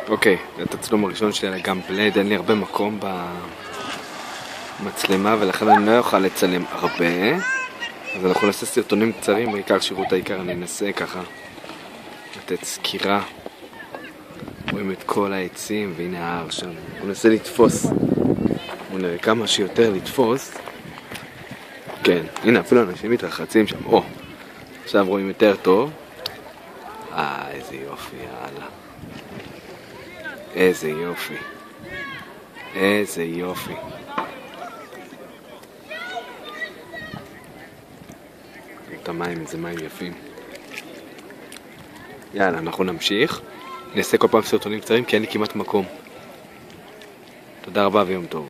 אוקיי, זה התצלום הראשון שלי על גם בלד, אין לי הרבה מקום במצלמה ולכן אני לא אוכל לצלם הרבה, אז אנחנו נעשה סרטונים קצרים, בעיקר שירות העיקר, אני אנסה ככה לתת סקירה. רואים את כל העצים והנה ההר שם, הוא ננסה לתפוס, הוא נראה כמה שיותר לתפוס. כן, הנה אפילו אנשים מתרחצים שם, עכשיו רואים יותר טוב. איזה יופי, יאללה. איזה יופי. איזה יופי. את המים, איזה מים יפים. יאללה, אנחנו נמשיך. נעשה כל פעם סרטונים קצרים כי אין לי כמעט מקום. תודה רבה ויום טוב.